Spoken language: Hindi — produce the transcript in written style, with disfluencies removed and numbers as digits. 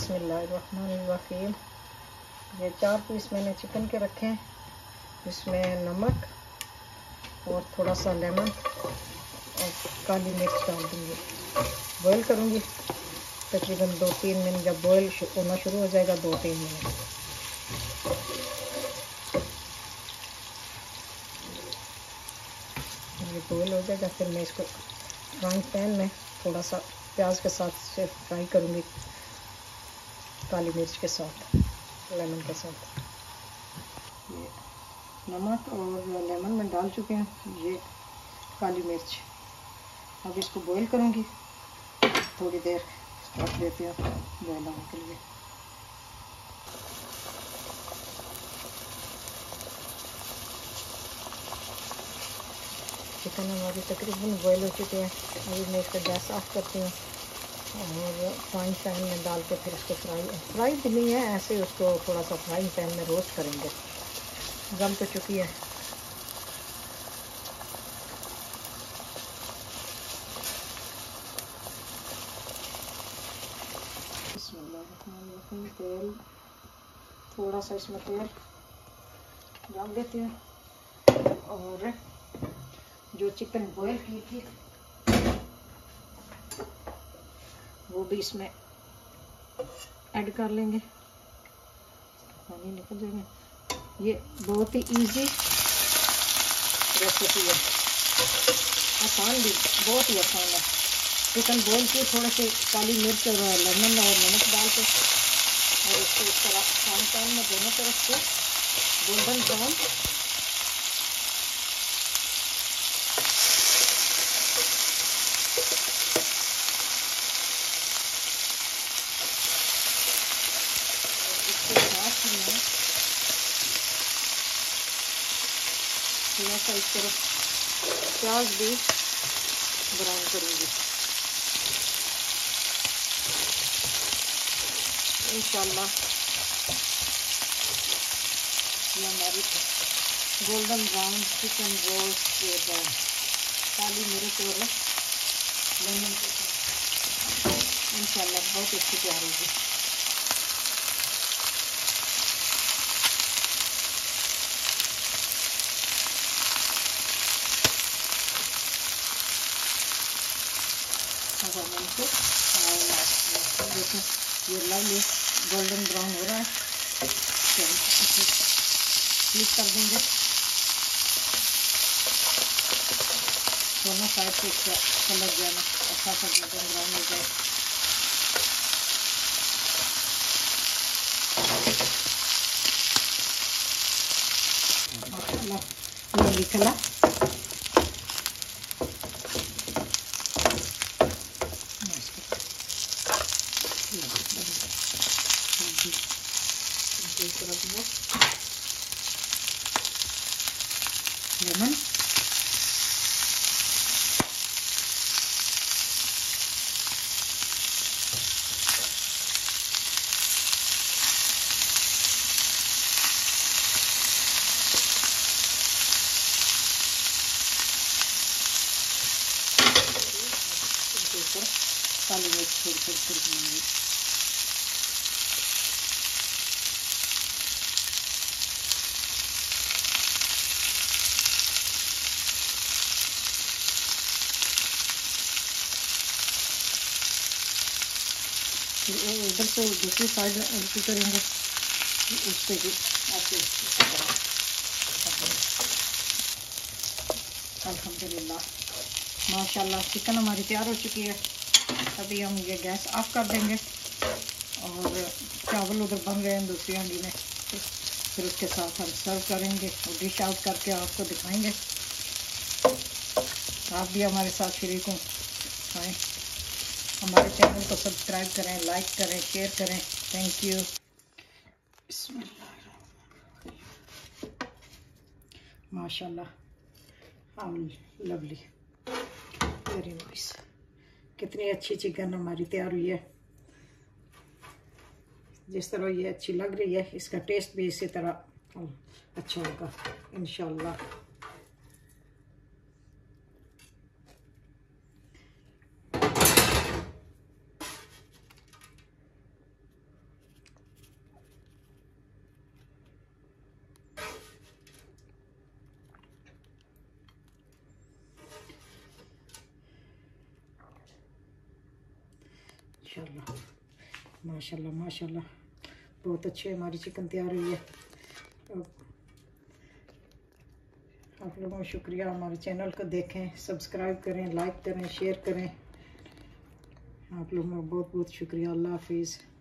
बिस्मिल्लाहिर्रहमानिर्रहीम। ये 4 पीस मैंने चिकन के रखे हैं। इसमें नमक और थोड़ा सा लेमन और काली मिर्च डाल दूँगी। बॉईल करूँगी तकरीबन 2-3 मिनट। जब बॉईल होना शुरू हो जाएगा 2-3 मिनट, ये बॉईल हो जाएगा। फिर मैं इसको फ्राइंग पैन में थोड़ा सा प्याज के साथ से फ्राई करूँगी, काली मिर्च के साथ, लेमन के साथ। ये नमक और लेमन में डाल चुके हैं, ये काली मिर्च। अब इसको बॉईल करूँगी थोड़ी देर, रख देते हैं बॉईल होने के लिए। चिकन हमारी तकरीबन बॉईल हो चुके हैं। अभी मैं इसका गैस ऑफ करती हूँ और फ्राइंग पैन में डाल के फिर इसको फ्राई भी नहीं है, ऐसे उसको थोड़ा सा फ्राइंग पैन में रोस्ट करेंगे। गल तो चुकी है। इसमें तेल, थोड़ा सा इसमें तेल डाल देती हूँ और जो चिकन बॉईल की थी वो भी इसमें ऐड कर लेंगे। पानी निकल जाएगा। ये बहुत ही इजी रेसिपी है, आसान भी, बहुत ही आसान है। चिकन बॉईल की, थोड़े से काली मिर्च और लेमन और नमक डाल के और इसको इस तरह फ्राइंग पैन में दोनों तरफ से गोल्डन ब्राउन थोड़ा सा इस तरफ प्याज भी ब्राउन करूँगी। इंशाल्लाह ये हमारी गोल्डन ब्राउन चिकन रोस्ट के बाद काली मिर्च और लेमन के साथ इंशाल्लाह बहुत अच्छी तैयार होगी। देखो ये लवली गोल्डन ब्राउन हो रहा है, तो इसे क्लिक कर देंगे। दोनों साइड से इसका कलर जो है ना अच्छा सा गोल्डन ब्राउन हो जाए। माशाल्लाह ये निकला। लेमन काली मिर्च थोड़ी देंगे। इधर से दूसरी साइड उल्टी करेंगे, उस पर भी ऐसे। अल्हम्दुलिल्लाह माशाल्लाह चिकन हमारी तैयार हो चुकी है। अभी हम ये गैस ऑफ कर देंगे और चावल उधर बन गए हैं दूसरी हांडी में। फिर उसके साथ हम सर्व करेंगे और डिश आउट करके आपको दिखाएंगे। आप भी हमारे साथ शरीक हों, खाएँ। हमारे चैनल को सब्सक्राइब करें, लाइक करें, शेयर करें। Thank you. माशाल्लाह लवली, वेरी नाइस। कितनी अच्छी चिकन हमारी तैयार हुई है। जिस तरह ये अच्छी लग रही है, इसका टेस्ट भी इसी तरह अच्छा होगा इंशाल्लाह। माशाल्लाह माशाल्लाह माशाल्लाह, बहुत अच्छी हमारी चिकन तैयार हुई है। आप लोगों का शुक्रिया, हमारे चैनल को देखें, सब्सक्राइब करें, लाइक करें, शेयर करें। आप लोगों का बहुत बहुत शुक्रिया। अल्लाह हाफिज़।